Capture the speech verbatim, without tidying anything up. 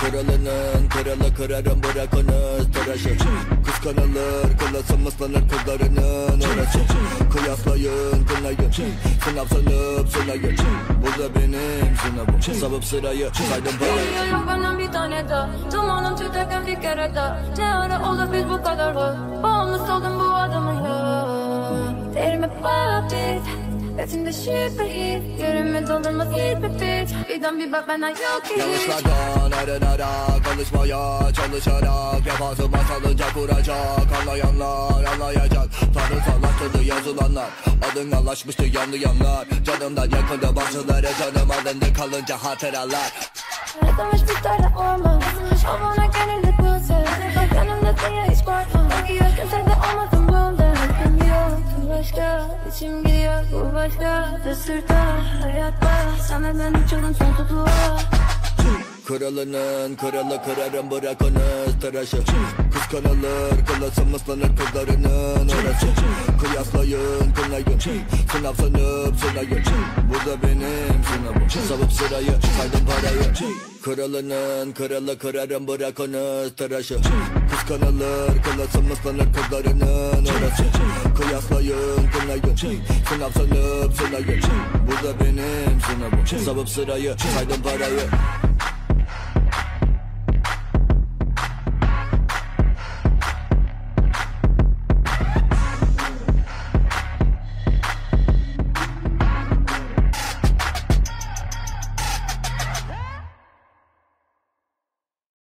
Kralının kralı kırarım bırakınız tıraşı. Kıskanılır kılası mıslanır kızlarının orası. Kıyaslayın kınayın sınav sanıp sınayın. Burada benim sınavım sabıp sırayı saydım parayı. Yok benden bir tane daha. Dumanım tüterken bir kere daha. Ne ara oldu biz bu kadar var. Bağımlısı oldum bu adamın ya. Derime babit Betimde şüphe hit Yerime doldurmaz hiçbir bit Birden bir bak benden yok hiç. Yanlışlardan arınarak alışmaya çalışarak Vefasıma salınca kuracak. Anlayanlar anlayacak. Tanrısallaştırdı yazılanlar. Adın anlaşmıştı yanlayanlar. Canımdan yakında bazıları canım alındı kalınca hatıralar. Yaratılmış bir tane olmaz. O bana gönüllü kılsın. Bak yanımda diye hiç korkma. Belki yaşken sen de olmadın bunda. Hakkım yok bu başka. İçim gidiyor bu başka. Dısırda hayat var. Sen ve ben üç yılın sonsuzluğa. Kralının kralı kırarım bırakınız tıraşı. Kıskanılır kılası mıslanır kızlarının orası. Kıyaslayın kınayın sınav sanıp sınayın. Burada benim sınavım sabıp sırayı saydım parayı. Kralının kralı kırarım bırakınız tıraşı. Kıskanılır kılası mıslanır kızlarının orası. Kıyaslayın kınayın sınav sanıp sınayın. Burada benim sınavım sabıp sırayı saydım parayı.